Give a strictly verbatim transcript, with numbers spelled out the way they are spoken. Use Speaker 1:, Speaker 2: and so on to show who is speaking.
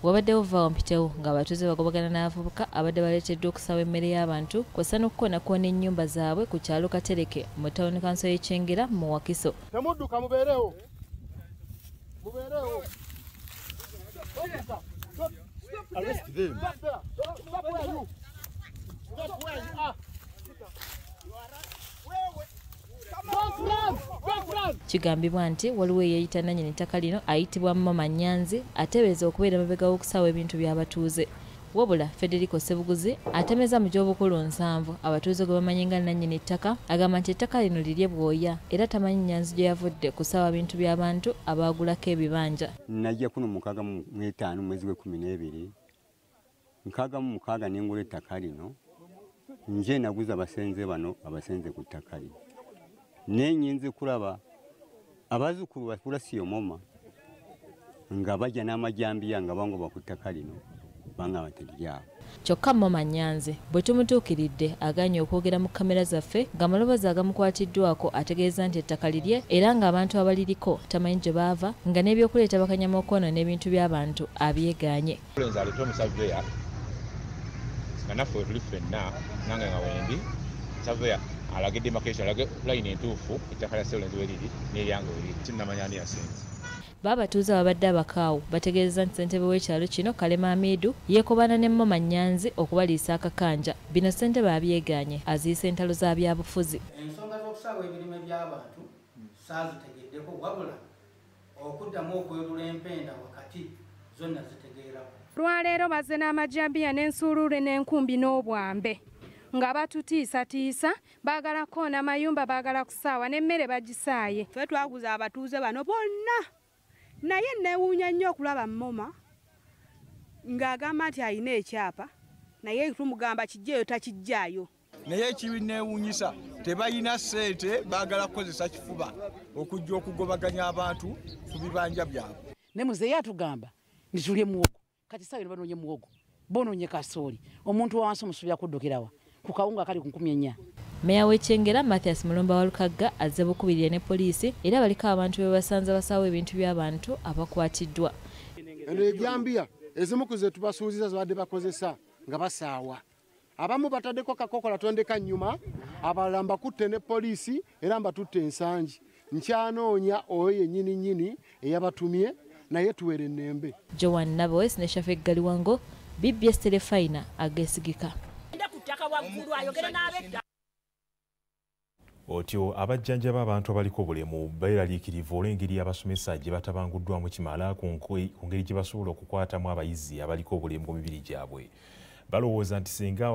Speaker 1: wabaddewo vaawo mpitewo ng'abatuuze bagobagana n'abavubuka abadde baleeteddwa okusaba emmere y'abantu kw'ossa n'okukoonakona ennyumba zaabwe ku kyalo Katereke mu tawuni kanso y'e Kyengera mu Wakiso.
Speaker 2: Temudduka mubeerewo. Mubeerewo. Arrest them. Stop where you. Stop where you are.
Speaker 1: Kigambibwa nti waliwo eyeeyita nannyini ttaka lino ayitibwa Mama Nyanzi ateebereza okubeera mabega w'okusaawa ebintu by'abatuuze. Wabula Federico Sebuguzi atemeza mu gy'obukulu nsanvu abatuuze gwe bamanyi nga nannyini ttaka agamba nti ettaka lino lirye bwoya era tamanyi Nyanzi gye yavudde kusaawa bintu by'abantu abaagulako ebibanja.
Speaker 3: Najja kuno mukaaga mu etaano mwezi gw'ekkumi n'ebiri nkaaga mu mukaaga ne ngula ettaka lino nje naguza abasenze bano abasenze ku ttaka lino. Nenyinze kulaba abazzukulu bakula siyomoma nga bajja n'amajambiya nga bangoba ku ttaka lino banga bateryaawo.
Speaker 1: Kyokka Mama Nyanzi bwe tumutuukiridde aganye okwogera mu kamera zaffe ng'amaloboozi agamukwatiddwako ategeeza nti ettaka lirye era ng'abantu abaliriko tamanyi gye baava nga n'ebyokuleeta bakanyama okwonoona ebintu by'abantu abyegaanye.
Speaker 4: Naffe tuli ffenna nange nga wendi Saveya alagidde makesha alage line entuufu ettaka lya Ssebulenzi we liri n'eryange we liri sinnamanya ani yasenze.
Speaker 1: Baabatuuze ababadde abakaawu bategeeza nti ssentebe w'ekyalo kino Kalema Amidu yeekobana ne Mama Nyanzi okubaliisa akakanja. Bino ssentebe abyegaanye aziisa entalo za byabufuzi.
Speaker 5: Ensonga z'okusaawa ebirime by'abantu saazitegeddeko wabula okuddamu okwerula empenda wakati zonna zitegeerako.
Speaker 6: Lwaleero bazze n'amajambiya n'ensuuluule n'enkumbi n'obwambe nga batutiisatiisa baagala koona mayumba baagala kusaawa n'emmere bagisaaye.
Speaker 7: Ffe twaguza abatuuze bano bonna naye neewuunya nnyo okulaba Moma ng'agamba nti alina ekyapa naye tumugamba kijjeeyo takijjaayo.
Speaker 8: Naye ekibi neewuunyisa tebalina ssente baagala kukozesa kifuba okujja okugobaganya abantu ku bibanja byabwe.
Speaker 9: Ne muzeeyo atugamba nitulye muwogo kati saa bano banoonye muwogo bonoonye kasooli omuntu wansi omusubira kuddukirawa ku kawunga kali ku nkumi ennya.
Speaker 1: Meya w'e Kyengera Mathias Mulumba wa Lukagga azze Bukubirire ne poliisi era baliko abantu be basanze basaawa ebintu by'abantu abakwatiddwa.
Speaker 2: Eno ebyambiya ezimu ku ze tubasuuziza zabadde bakozesa nga basaawa. Abamu bataddeko kakokola tondeka nnyuma abalala mbakutte ne poliisi era mbatutte ensangi. Nkyanoonya oyo yennyini nnyini eyabatumye naye tuwere ennembe.
Speaker 1: Joan Nabowes ne Shafe Galiwango B B S Telefina Ageesigika.
Speaker 10: Otyo abajjanjaba abantu abaliko obulemu beeraliikirivu olw'engeri abasomesa gye batabanguddwamu kimala ku ngeri gye basobola okukwatamu abayizi abaliko obulemu mu mibiri gyabwe. Balowooza nti singa